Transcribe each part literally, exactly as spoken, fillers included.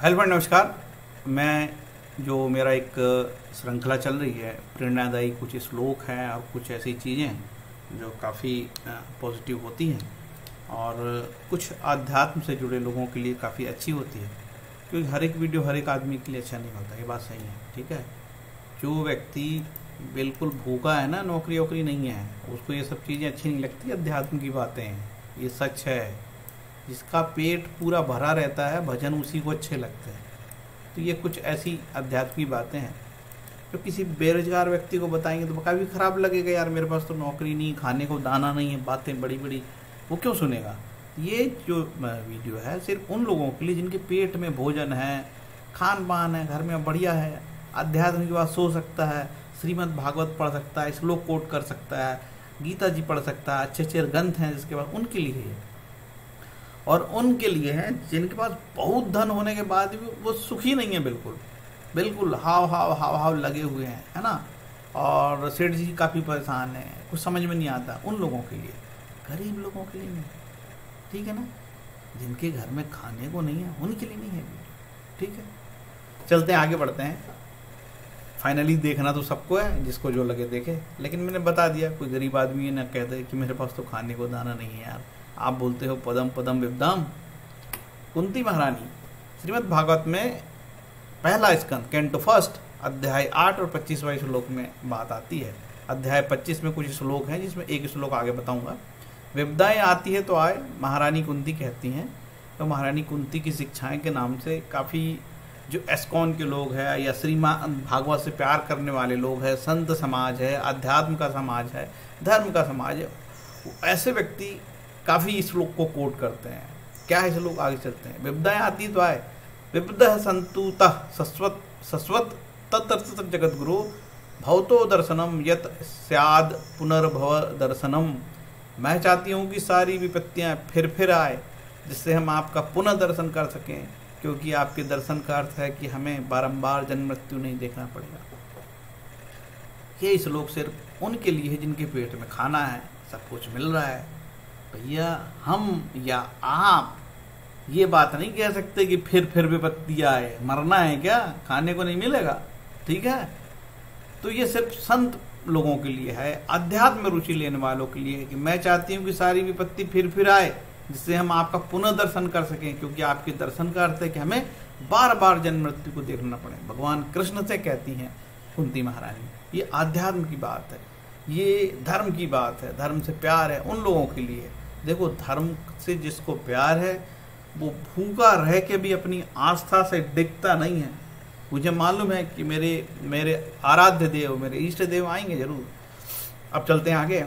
Hello friend, नमस्कार। मैं जो मेरा एक श्रृंखला चल रही है, प्रेरणादायी कुछ श्लोक हैं और कुछ ऐसी चीज़ें हैं जो काफ़ी पॉजिटिव होती हैं और कुछ आध्यात्म से जुड़े लोगों के लिए काफ़ी अच्छी होती है, क्योंकि हर एक वीडियो हर एक आदमी के लिए अच्छा नहीं होता। ये बात सही है, ठीक है। जो व्यक्ति बिल्कुल भूखा है ना, नौकरी वोकरी नहीं है, उसको ये सब चीज़ें अच्छी नहीं लगती। अध्यात्म की बातें हैं, ये सच है। जिसका पेट पूरा भरा रहता है, भजन उसी को अच्छे लगते हैं। तो ये कुछ ऐसी अध्यात्म की बातें हैं जो किसी बेरोजगार व्यक्ति को बताएंगे तो काफ़ी ख़राब लगेगा। यार मेरे पास तो नौकरी नहीं, खाने को दाना नहीं है, बातें बड़ी बड़ी, वो क्यों सुनेगा। ये जो वीडियो है सिर्फ उन लोगों के लिए जिनके पेट में भोजन है, खान पान है, घर में बढ़िया है, अध्यात्म की बात सो सकता है, श्रीमद् भागवत पढ़ सकता है, श्लोक कोट कर सकता है, गीता जी पढ़ सकता है, अच्छे अच्छे ग्रंथ हैं जिसके बाद, उनके लिए है। और उनके लिए हैं जिनके पास बहुत धन होने के बाद भी वो सुखी नहीं है, बिल्कुल बिल्कुल हाव हाव हाव हाव लगे हुए हैं, है ना। और सेठ जी काफ़ी परेशान है, कुछ समझ में नहीं आता। उन लोगों के लिए, गरीब लोगों के लिए नहीं, ठीक है ना। जिनके घर में खाने को नहीं है उनके लिए नहीं है, ठीक है। चलते हैं, आगे बढ़ते हैं। फाइनली देखना तो सबको है, जिसको जो लगे देखे, लेकिन मैंने बता दिया। कोई गरीब आदमी ना कहते कि मेरे पास तो खाने को दाना नहीं है। यार आप बोलते हो पदम पदम विद्याम। कुंती महारानी, श्रीमद् भागवत में पहला स्कंद कैंटो फर्स्ट अध्याय आठ और पच्चीसवां श्लोक में बात आती है। अध्याय पच्चीस में कुछ श्लोक हैं जिसमें एक श्लोक आगे बताऊंगा। विपदाएं आती है तो आए, महारानी कुंती कहती हैं। तो महारानी कुंती की शिक्षाएं के नाम से काफ़ी जो एस्कॉन के लोग हैं या श्रीमद् भागवत से प्यार करने वाले लोग हैं, संत समाज है, अध्यात्म का समाज है, धर्म का समाज है, ऐसे व्यक्ति काफ़ी इस श्लोक को कोट करते हैं। क्या है श्लोक, आगे चलते हैं। विपदाएं आती तो आए, विपदः संतुतः सस्वत सस्वत तत्तत् जगत गुरु भवतो दर्शनम यत स्याद पुनर्भव दर्शनम। मैं चाहती हूँ कि सारी विपत्तियाँ फिर फिर आए, जिससे हम आपका पुनः दर्शन कर सकें, क्योंकि आपके दर्शन का अर्थ है कि हमें बारंबार जन्म मृत्यु नहीं देखना पड़ेगा। ये श्लोक सिर्फ उनके लिए है जिनके पेट में खाना है, सब कुछ मिल रहा है। भैया हम या आप ये बात नहीं कह सकते कि फिर फिर विपत्ति आए। मरना है क्या, खाने को नहीं मिलेगा, ठीक है। तो ये सिर्फ संत लोगों के लिए है, अध्यात्म में रुचि लेने वालों के लिए है कि मैं चाहती हूँ कि सारी विपत्ति फिर फिर आए, जिससे हम आपका पुनः दर्शन कर सकें, क्योंकि आपके दर्शन का अर्थ है कि हमें बार बार जन्म मृत्यु को देखना पड़े। भगवान कृष्ण से कहती हैं कुंती महारानी। ये आध्यात्म की बात है, ये धर्म की बात है, धर्म से प्यार है उन लोगों के लिए। देखो, धर्म से जिसको प्यार है वो भूखा रह के भी अपनी आस्था से डिगता नहीं है। मुझे मालूम है कि मेरे मेरे आराध्य देव, मेरे इष्ट देव आएंगे जरूर। अब चलते हैं आगे।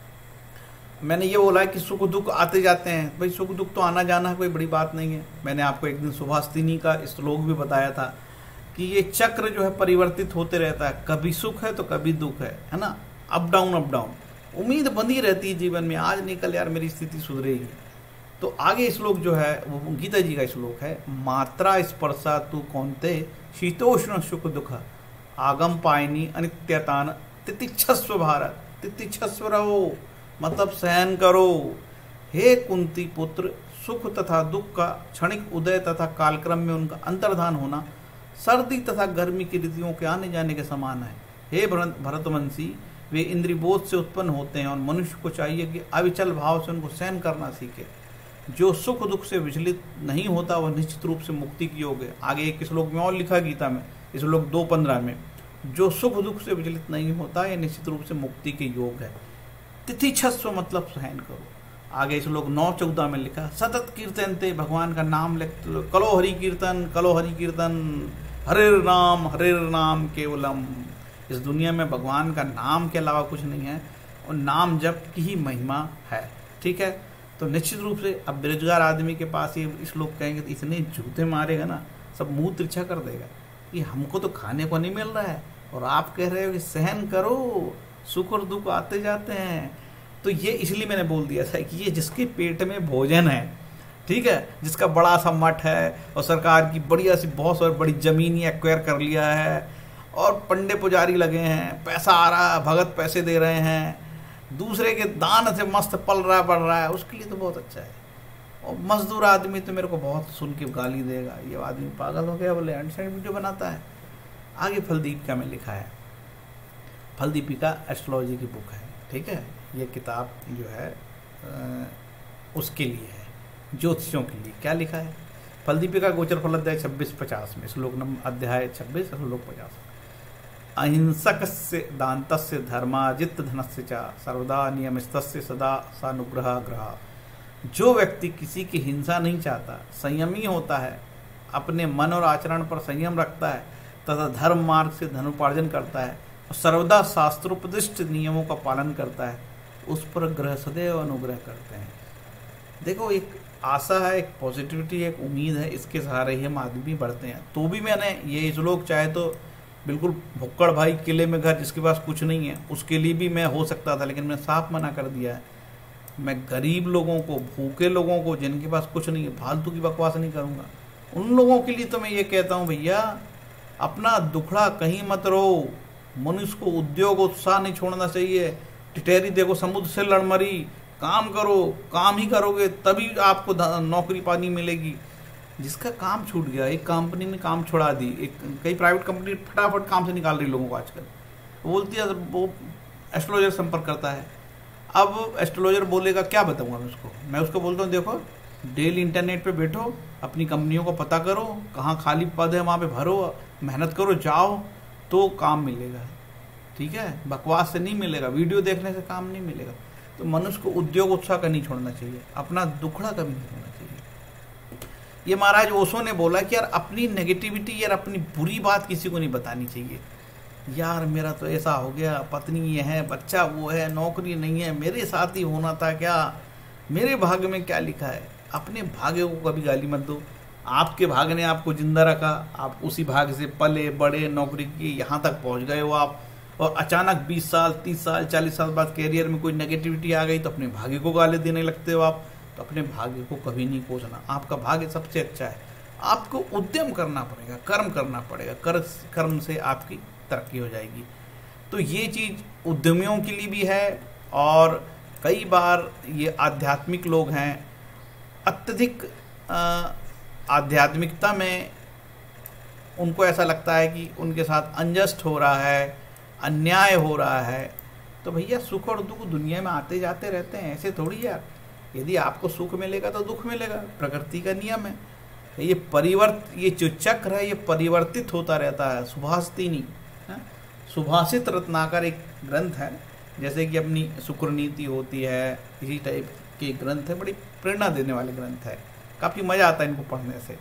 मैंने ये बोला है कि सुख दुख आते जाते हैं। भाई सुख दुख तो आना जाना है, कोई बड़ी बात नहीं है। मैंने आपको एक दिन सुभाषिनी का श्लोक भी बताया था कि ये चक्र जो है परिवर्तित होते रहता है, कभी सुख है तो कभी दुख है, है ना। अप डाउन अप डाउन, उम्मीद बंधी रहती है जीवन में, आज निकल यार मेरी स्थिति सुधरेगी। तो आगे श्लोक जो है वो गीता जी का श्लोक है। मात्रा स्पर्शा तू कौनते शीतोष्ण सुख दुख आगम पायनी अनित्यतान तितिक्षस्व भारत। तितिक्षस्व रहो मतलब सहन करो। हे कुंती पुत्र, सुख तथा दुख का क्षणिक उदय तथा कालक्रम में उनका अंतर्धान होना सर्दी तथा गर्मी की ऋतुओं के आने जाने के समान है। हे भरतवंशी, वे इंद्रियबोध से उत्पन्न होते हैं और मनुष्य को चाहिए कि अविचल भाव से उनको सहन करना सीखे। जो सुख दुख से विचलित नहीं होता वह निश्चित रूप से मुक्ति की योग है। आगे एक श्लोक में और लिखा गीता में, श्लोक दो पंद्रह में, जो सुख दुख से विचलित नहीं होता यह निश्चित रूप से मुक्ति के योग है। तिथिक्षस्व मतलब सहन करो। आगे श्लोक नौ चौदह में लिखा, सतत कीर्तनते, भगवान का नाम लिख, कलो हरि कीर्तन, कलो हरि कीर्तन, हरिर नाम हरिर नाम केवलम। इस दुनिया में भगवान का नाम के अलावा कुछ नहीं है और नाम जप की ही महिमा है, ठीक है। तो निश्चित रूप से अब बेरोजगार आदमी के पास ये इस लोग कहेंगे तो इतने जूते मारेगा ना, सब मुंह तिरछा कर देगा कि हमको तो खाने को नहीं मिल रहा है और आप कह रहे हो कि सहन करो, सुख और दुख आते जाते हैं। तो ये इसलिए मैंने बोल दिया था कि ये जिसके पेट में भोजन है, ठीक है, जिसका बड़ा सा मठ है और सरकार की बढ़िया सी बहुत सारी बड़ी जमीन ही एक्वायर कर लिया है और पंडे पुजारी लगे हैं, पैसा आ रहा है, भगत पैसे दे रहे हैं, दूसरे के दान से मस्त पल रहा है बढ़ रहा है, उसके लिए तो बहुत अच्छा है। और मजदूर आदमी तो मेरे को बहुत सुन के गाली देगा, ये आदमी पागल हो गया, बोले एंड वीडियो बनाता है। आगे फलदीपिका में लिखा है, फलदीपिका एस्ट्रोलॉजी की बुक है, ठीक है, ये किताब जो है आ, उसके लिए है, ज्योतिषियों के लिए। क्या लिखा है? फलदीपिका गोचर फल अध्याय छब्बीस पचास में, श्लोक नंबर अध्याय छब्बीस श्लोक पचास, अहिंसक से दांत से धर्माजित धनस्य च सर्वदा नियमित सदा सानुग्रह ग्रह। जो व्यक्ति किसी की हिंसा नहीं चाहता, संयमी होता है, अपने मन और आचरण पर संयम रखता है तथा धर्म मार्ग से धनोपार्जन करता है और सर्वदा शास्त्रोपदिष्ट नियमों का पालन करता है, उस पर ग्रह सदैव अनुग्रह करते हैं। देखो, एक आशा है, एक पॉजिटिविटी है, एक उम्मीद है, इसके सहारे ही हम आदमी बढ़ते हैं। तो भी मैंने ये श्लोक, चाहे तो बिल्कुल भुक्कड़ भाई किले में घर जिसके पास कुछ नहीं है, उसके लिए भी मैं हो सकता था, लेकिन मैं साफ मना कर दिया है। मैं गरीब लोगों को, भूखे लोगों को, जिनके पास कुछ नहीं है, फालतू की बकवास नहीं करूँगा। उन लोगों के लिए तो मैं ये कहता हूँ, भैया अपना दुखड़ा कहीं मत रहो, मनुष्य को उद्योग उत्साह नहीं छोड़ना चाहिए। टिटेरी देखो समुद्र से लड़ मरी, काम करो, काम ही करोगे तभी आपको नौकरी पानी मिलेगी। जिसका काम छूट गया, एक कंपनी ने काम छुड़ा दी, एक कई प्राइवेट कंपनी फटाफट काम से निकाल रही लोगों को आजकल, बोलती है वो एस्ट्रोलॉजर संपर्क करता है। अब एस्ट्रोलॉजर बोलेगा, क्या बताऊंगा मैं उसको? मैं उसको बोलता हूँ, देखो डेली इंटरनेट पे बैठो, अपनी कंपनियों को पता करो, कहाँ खाली पद है वहाँ पे भरो, मेहनत करो, जाओ तो काम मिलेगा, ठीक है, बकवास से नहीं मिलेगा, वीडियो देखने से काम नहीं मिलेगा। तो मनुष्य को उद्योग उत्साह का नहीं छोड़ना चाहिए, अपना दुखड़ा कभी नहीं छोड़ना चाहिए। ये महाराज ओशो ने बोला कि यार अपनी नेगेटिविटी, यार अपनी बुरी बात किसी को नहीं बतानी चाहिए। यार मेरा तो ऐसा हो गया, पत्नी ये है, बच्चा वो है, नौकरी नहीं है, मेरे साथ ही होना था क्या, मेरे भाग्य में क्या लिखा है। अपने भाग्य को कभी गाली मत दो। आपके भाग्य ने आपको जिंदा रखा, आप उसी भाग्य से पले बड़े, नौकरी की यहाँ तक पहुँच गए हो आप, और अचानक बीस साल तीस साल चालीस साल बाद कैरियर में कोई नेगेटिविटी आ गई तो अपने भाग्य को गाली देने लगते हो आप। तो अपने भाग्य को कभी नहीं कोसना, आपका भाग्य सबसे अच्छा है। आपको उद्यम करना पड़ेगा, कर्म करना पड़ेगा, कर कर्म से आपकी तरक्की हो जाएगी। तो ये चीज़ उद्यमियों के लिए भी है। और कई बार ये आध्यात्मिक लोग हैं, अत्यधिक आध्यात्मिकता में उनको ऐसा लगता है कि उनके साथ अनजस्ट हो रहा है, अन्याय हो रहा है। तो भैया सुख और दुख दुनिया में आते जाते रहते हैं, ऐसे थोड़ी यार। यदि आपको सुख मिलेगा तो दुख मिलेगा, प्रकृति का नियम है। ये परिवर्त ये जो चक्र है ये परिवर्तित होता रहता है। सुभाषिनी सुभाषित रत्नाकर एक ग्रंथ है, जैसे कि अपनी शुक्र नीति होती है, इसी टाइप के ग्रंथ है, बड़ी प्रेरणा देने वाले ग्रंथ है, काफ़ी मज़ा आता है इनको पढ़ने से,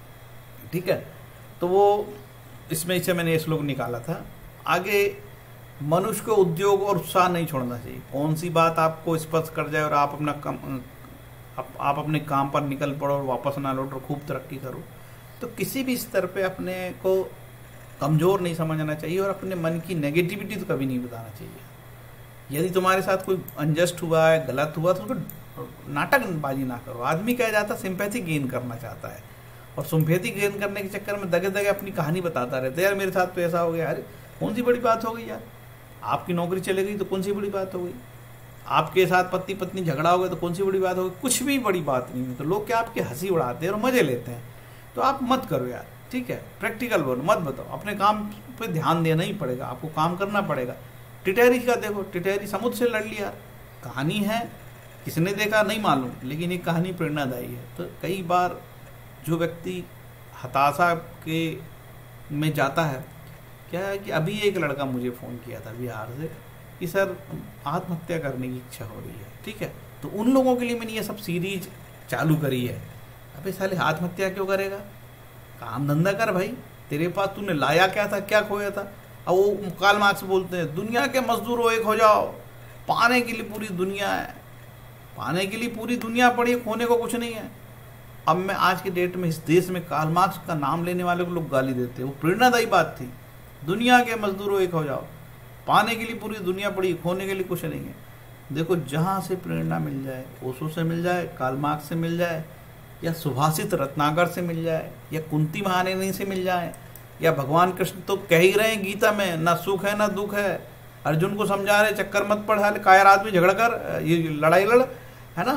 ठीक है। तो वो इसमें से मैंने ये श्लोक निकाला था। आगे, मनुष्य को उद्योग और उत्साह नहीं छोड़ना चाहिए। कौन सी बात आपको स्पर्श कर जाए और आप अपना कम आप, आप अपने काम पर निकल पड़ो और वापस ना लौट और खूब तरक्की करो, तो किसी भी स्तर पे अपने को कमज़ोर नहीं समझना चाहिए और अपने मन की नेगेटिविटी तो कभी नहीं बताना चाहिए। यदि तुम्हारे साथ कोई अनजस्ट हुआ है, गलत हुआ, तो उसको नाटकबाजी ना करो। आदमी क्या जाता है, सिंपैथी गेन करना चाहता है, और सिंपैथी गेन करने के चक्कर में दगे दगे अपनी कहानी बताता रहता है, यार मेरे साथ तो ऐसा हो गया। अरे कौन सी बड़ी बात हो गई यार, आपकी नौकरी चले गई तो कौन सी बड़ी बात हो गई, आपके साथ पति पत्नी झगड़ा हो गया तो कौन सी बड़ी बात हो गई, कुछ भी बड़ी बात नहीं है। तो लोग क्या आपकी हंसी उड़ाते हैं और मजे लेते हैं, तो आप मत करो यार, ठीक है। प्रैक्टिकल बोलो, मत बताओ, अपने काम पे ध्यान देना ही पड़ेगा, आपको काम करना पड़ेगा। टिटेरी का देखो, टिटेरी समुद्र से लड़ लिया, कहानी है, किसने देखा नहीं मालूम, लेकिन ये कहानी प्रेरणादायी है। तो कई बार जो व्यक्ति हताशा के में जाता है, क्या है कि अभी एक लड़का मुझे फ़ोन किया था बिहार से कि सर आत्महत्या करने की इच्छा हो रही है, ठीक है। तो उन लोगों के लिए मैंने ये सब सीरीज चालू करी है। अबे साले आत्महत्या क्यों करेगा, काम धंधा कर भाई, तेरे पास तूने लाया क्या था, क्या खोया था। अब वो कार्ल मार्क्स बोलते हैं दुनिया के मजदूरों एक हो जाओ, पाने के लिए पूरी दुनिया है, पाने के लिए पूरी दुनिया पड़ी है, खोने को कुछ नहीं है। अब मैं आज के डेट में इस देश में कार्ल मार्क्स का नाम लेने वाले को लोग गाली देते हैं, वो प्रेरणादायी बात थी। दुनिया के मजदूरों एक हो जाओ, पाने के लिए पूरी दुनिया पड़ी, खोने के लिए कुछ नहीं है। देखो जहाँ से प्रेरणा मिल जाए, ओशो से मिल जाए, कार्ल मार्क्स से मिल जाए, या सुभाषित रत्नाकर से मिल जाए, या कुंती महारानी से मिल जाए, या भगवान कृष्ण तो कह ही रहे हैं गीता में, ना सुख है ना दुख है, अर्जुन को समझा रहे चक्कर मत पड़, कायर आदमी झगड़ कर ये लड़ाई लड़, है ना।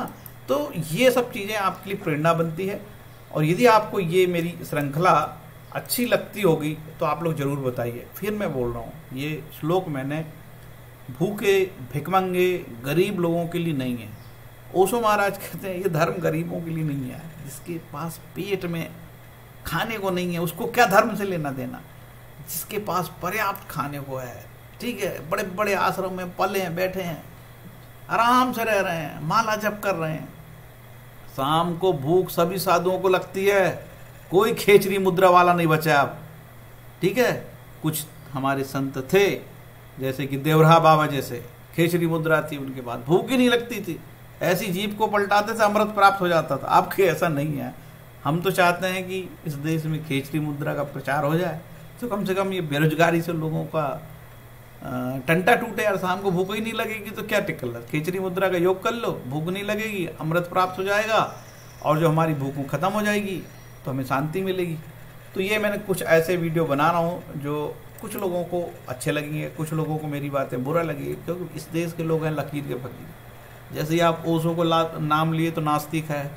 तो ये सब चीज़ें आपके लिए प्रेरणा बनती है। और यदि आपको ये मेरी श्रृंखला अच्छी लगती होगी तो आप लोग जरूर बताइए। फिर मैं बोल रहा हूँ, ये श्लोक मैंने भूखे, भिखमंगे, गरीब लोगों के लिए नहीं है। ओशो महाराज कहते हैं ये धर्म गरीबों के लिए नहीं है। जिसके पास पेट में खाने को नहीं है उसको क्या धर्म से लेना देना। जिसके पास पर्याप्त खाने को है, ठीक है, बड़े बड़े आश्रम में पले हैं, बैठे हैं, आराम से रह रहे हैं, माला जप कर रहे हैं। शाम को भूख सभी साधुओं को लगती है, कोई खेचरी मुद्रा वाला नहीं बचा अब, ठीक है। कुछ हमारे संत थे जैसे कि देवरा बाबा जैसे, खेचरी मुद्रा थी उनके बाद, भूख ही नहीं लगती थी, ऐसी जीभ को पलटाते थे अमृत प्राप्त हो जाता था। आपके ऐसा नहीं है। हम तो चाहते हैं कि इस देश में खेचरी मुद्रा का प्रचार हो जाए, तो कम से कम ये बेरोजगारी से लोगों का टंटा टूटे यार। शाम को भूख ही नहीं लगेगी तो क्या टिकल है, खेचरी मुद्रा का योग कर लो, भूख नहीं लगेगी, अमृत प्राप्त हो जाएगा, और जो हमारी भूख खत्म हो जाएगी तो हमें शांति मिलेगी। तो ये मैंने कुछ ऐसे वीडियो बना रहा हूँ जो कुछ लोगों को अच्छे लगेंगे, कुछ लोगों को मेरी बातें बुरा लगेगी, क्योंकि इस देश के लोग हैं लकीर के फकीर। जैसे ही आप ओशो को नाम लिए तो नास्तिक है,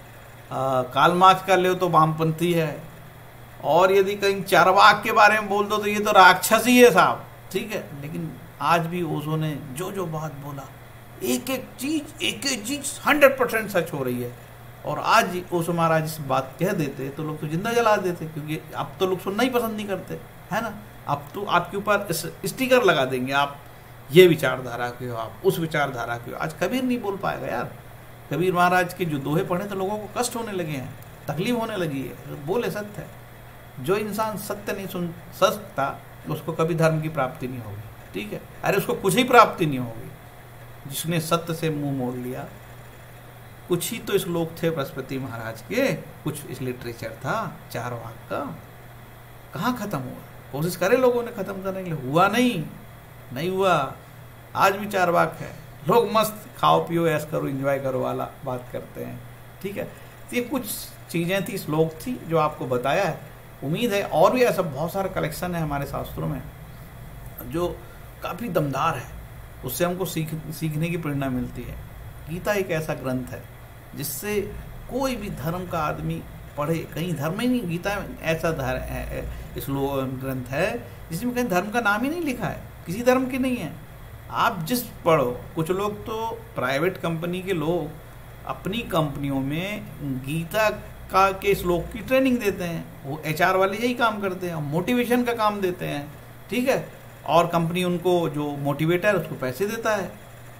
कार्ल मार्क्स का ले तो वामपंथी है, और यदि कहीं चारवाक के बारे में बोल दो तो ये तो राक्षस ही है साहब, ठीक है। लेकिन आज भी ओशो ने जो जो बात बोला, एक एक चीज एक एक चीज हंड्रेड परसेंट सच हो रही है। और आज ओशो महाराज इस बात कह देते तो लोग तो जिंदा जला देते, क्योंकि अब तो लोग सुनना ही पसंद नहीं करते, है ना। अब तो आपके ऊपर स्टिकर लगा देंगे, आप ये विचारधारा के हो, आप उस विचारधारा के हो। आज कबीर नहीं बोल पाएगा यार। कबीर महाराज के जो दोहे पढ़े तो लोगों को कष्ट होने लगे हैं, तकलीफ होने लगी है। बोले सत्य है, जो इंसान सत्य नहीं सुन सकता उसको कभी धर्म की प्राप्ति नहीं होगी, ठीक है। अरे उसको कुछ ही प्राप्ति नहीं होगी। जिसने सत्य से मुंह मोड़ लिया, कुछ ही तो श्लोक थे बृहस्पति महाराज के, कुछ इस लिटरेचर था चारवाक का, कहाँ खत्म हुआ। कोशिश करे लोगों ने खत्म करने के लिए, हुआ नहीं, नहीं हुआ। आज भी चारवाक है, लोग मस्त खाओ पियो ऐश करो एंजॉय करो वाला बात करते हैं, ठीक है। तो ये कुछ चीजें थी, श्लोक थी जो आपको बताया है। उम्मीद है और भी ऐसा बहुत सारा कलेक्शन है हमारे शास्त्रों में जो काफी दमदार है, उससे हमको सीख सीखने की प्रेरणा मिलती है। गीता एक ऐसा ग्रंथ है जिससे कोई भी धर्म का आदमी पढ़े, कहीं धर्म ही नहीं, गीता ऐसा श्लोक ग्रंथ है जिसमें कहीं धर्म का नाम ही नहीं लिखा है, किसी धर्म की नहीं है। आप जिस पढ़ो, कुछ लोग तो प्राइवेट कंपनी के लोग अपनी कंपनियों में गीता का के श्लोक की ट्रेनिंग देते हैं, वो एचआर वाले यही काम करते हैं, मोटिवेशन का काम देते हैं, ठीक है। और कंपनी उनको जो मोटिवेटर है उसको पैसे देता है,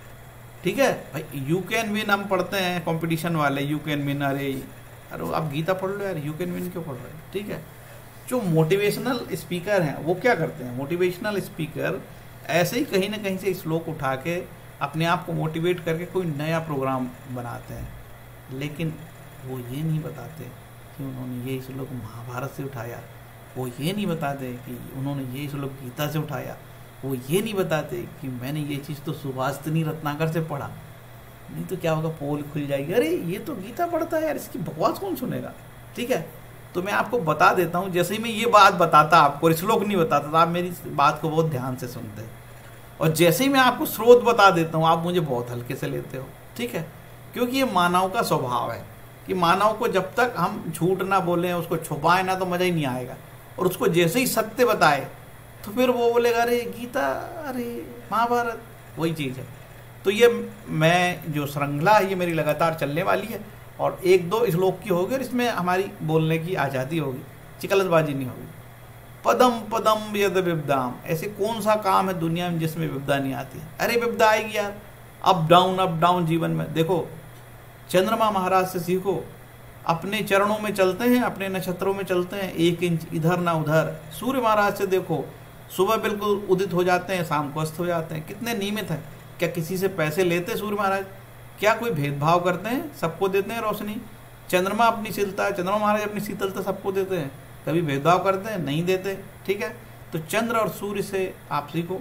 ठीक है भाई। यू कैन विन हम पढ़ते हैं, कंपटीशन वाले यू कैन विन, अरे अरे आप गीता पढ़ लो यार, यू कैन विन क्यों पढ़ रहे हैं, ठीक है। जो मोटिवेशनल स्पीकर हैं वो क्या करते हैं, मोटिवेशनल स्पीकर ऐसे ही कहीं ना कहीं से श्लोक उठा के अपने आप को मोटिवेट करके कोई नया प्रोग्राम बनाते हैं, लेकिन वो ये नहीं बताते कि उन्होंने ये श्लोक महाभारत से उठाया, वो ये नहीं बताते कि उन्होंने ये श्लोक गीता से उठाया, वो ये नहीं बताते कि मैंने ये चीज़ तो सुभाषिनी रत्नाकर से पढ़ा। नहीं तो क्या होगा, पोल खुल जाएगी, अरे ये तो गीता पढ़ता है यार, इसकी बकवास कौन सुनेगा, ठीक है। तो मैं आपको बता देता हूँ, जैसे ही मैं ये बात बताता आपको, श्लोक नहीं बताता था, आप मेरी बात को बहुत ध्यान से सुनते, और जैसे ही मैं आपको स्रोत बता देता हूँ आप मुझे बहुत हल्के से लेते हो, ठीक है। क्योंकि ये मानव का स्वभाव है कि मानव को जब तक हम झूठ ना बोलें, उसको छुपाए ना, तो मजा ही नहीं आएगा। और उसको जैसे ही सत्य बताए तो फिर वो बोलेगा अरे गीता, अरे महाभारत, वही चीज़ है। तो ये मैं जो श्रृंखला है ये मेरी लगातार चलने वाली है, और एक दो श्लोक की होगी और इसमें हमारी बोलने की आज़ादी होगी, चिकलतबाजी नहीं होगी। पदम पदम यद विपदाम, ऐसे कौन सा काम है दुनिया में जिसमें विपदा नहीं आती है। अरे विपदा आएगी यार, अप डाउन अप डाउन जीवन में। देखो चंद्रमा महाराज से सीखो, अपने चरणों में चलते हैं, अपने नक्षत्रों में चलते हैं, एक इंच इधर ना उधर। सूर्य महाराज से देखो, सुबह बिल्कुल उदित हो जाते हैं, शाम को अस्त हो जाते हैं, कितने नियमित हैं। क्या किसी से पैसे लेते सूर्य महाराज, क्या कोई भेदभाव करते हैं, सबको देते हैं रोशनी। चंद्रमा अपनी शीतलता, चंद्रमा महाराज अपनी शीतलता सबको देते हैं, कभी भेदभाव करते हैं, नहीं देते, ठीक है। तो चंद्र और सूर्य से आप सीखो।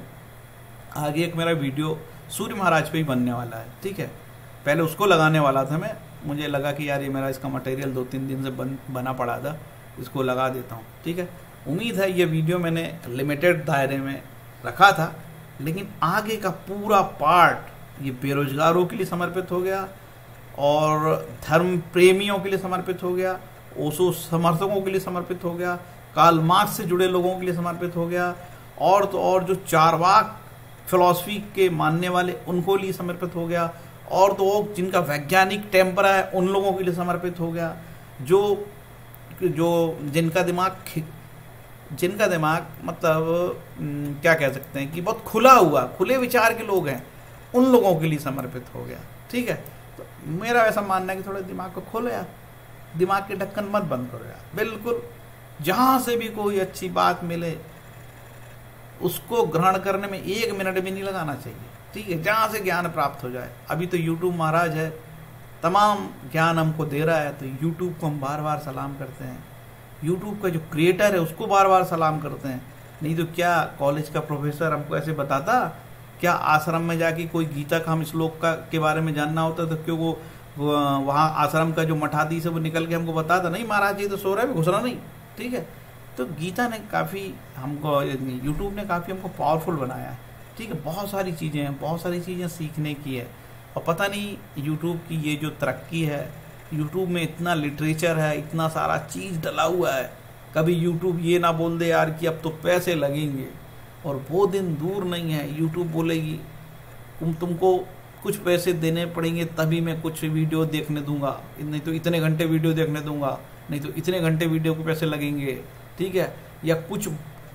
आगे एक मेरा वीडियो सूर्य महाराज पे ही बनने वाला है, ठीक है। पहले उसको लगाने वाला था मैं, मुझे लगा कि यार ये मेरा इसका मटेरियल दो तीन दिन से बन बना पड़ा था, इसको लगा देता हूँ, ठीक है। उम्मीद है ये वीडियो मैंने लिमिटेड दायरे में रखा था, लेकिन आगे का पूरा पार्ट ये बेरोजगारों के लिए समर्पित हो गया, और धर्म प्रेमियों के लिए समर्पित हो गया, ओशो समर्थकों के लिए समर्पित हो गया, कार्ल मार्क्स से जुड़े लोगों के लिए समर्पित हो गया, और तो और जो चारवाक फिलॉसफी के मानने वाले उनको लिए समर्पित हो गया, और तो और जिनका वैज्ञानिक टेम्परा है उन लोगों के लिए समर्पित हो गया, जो जो जिनका दिमाग जिनका दिमाग मतलब क्या कह सकते हैं कि बहुत खुला हुआ खुले विचार के लोग हैं, उन लोगों के लिए समर्पित हो गया। ठीक है, तो मेरा ऐसा मानना है कि थोड़ा दिमाग को खोलो यार, दिमाग के ढक्कन मत बंद करो यार। बिल्कुल जहाँ से भी कोई अच्छी बात मिले उसको ग्रहण करने में एक मिनट भी नहीं लगाना चाहिए। ठीक है, जहाँ से ज्ञान प्राप्त हो जाए। अभी तो यूट्यूब महाराज है, तमाम ज्ञान हमको दे रहा है, तो यूट्यूब को हम बार बार सलाम करते हैं, यूट्यूब का जो क्रिएटर है उसको बार बार सलाम करते हैं। नहीं तो क्या कॉलेज का प्रोफेसर हमको ऐसे बताता, क्या आश्रम में जाके कोई गीता का हम श्लोक का के बारे में जानना होता तो क्यों वो वहाँ आश्रम का जो मठाधीश है वो निकल के हमको बताता, नहीं महाराज जी तो सो रहा है, घुसना नहीं। ठीक है, तो गीता ने काफ़ी हमको, यूट्यूब ने काफ़ी हमको पावरफुल बनाया है। ठीक है, बहुत सारी चीज़ें हैं, बहुत सारी चीज़ें सीखने की है। और पता नहीं यूट्यूब की ये जो तरक्की है, यूट्यूब में इतना लिटरेचर है, इतना सारा चीज़ डला हुआ है, कभी यूट्यूब ये ना बोल दे यार कि अब तो पैसे लगेंगे, और वो दिन दूर नहीं है यूट्यूब बोलेगी तुम तुमको कुछ पैसे देने पड़ेंगे तभी मैं कुछ वीडियो देखने दूंगा, नहीं तो इतने घंटे वीडियो देखने दूंगा, नहीं तो इतने घंटे वीडियो को पैसे लगेंगे। ठीक है, या कुछ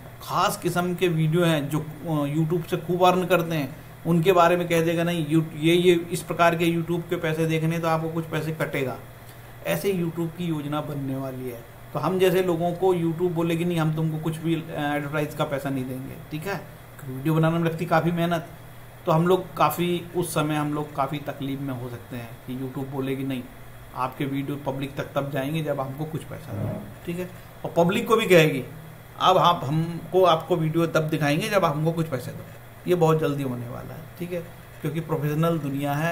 खास किस्म के वीडियो हैं जो यूट्यूब से खूब अर्न करते हैं, उनके बारे में कह देगा नहीं यू ये ये इस प्रकार के यूट्यूब के पैसे देखने तो आपको कुछ पैसे कटेगा। ऐसे यूट्यूब की योजना बनने वाली है, तो हम जैसे लोगों को यूट्यूब बोलेगी नहीं हम तुमको कुछ भी एडवर्टाइज का पैसा नहीं देंगे। ठीक है, वीडियो बनाने में लगती काफ़ी मेहनत, तो हम लोग काफ़ी उस समय हम लोग काफ़ी तकलीफ में हो सकते हैं कि यूट्यूब बोलेगी नहीं आपके वीडियो पब्लिक तक तब जाएंगे जब आपको कुछ पैसा दो। ठीक है, और पब्लिक को भी कहेगी अब आप हमको आपको वीडियो तब दिखाएंगे जब हमको कुछ पैसे दो। ये बहुत जल्दी होने वाला है। ठीक है, क्योंकि प्रोफेशनल दुनिया है,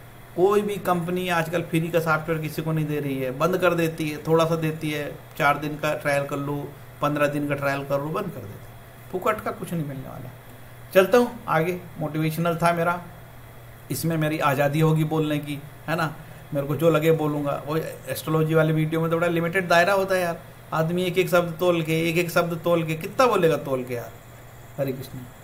कोई भी कंपनी आजकल फ्री का सॉफ्टवेयर किसी को नहीं दे रही है, बंद कर देती है, थोड़ा सा देती है, चार दिन का ट्रायल कर लो, पंद्रह दिन का ट्रायल कर लो, बंद कर देती है। फुकट का कुछ नहीं मिलने वाला। चलता हूँ आगे, मोटिवेशनल था मेरा, इसमें मेरी आज़ादी होगी बोलने की, है ना, मेरे को जो लगे बोलूँगा। वो एस्ट्रोलॉजी वाले वीडियो में तो बड़ा लिमिटेड दायरा होता है यार, आदमी एक एक शब्द तोल के एक एक शब्द तोल के कितना बोलेगा तोल के यार। हरे कृष्ण।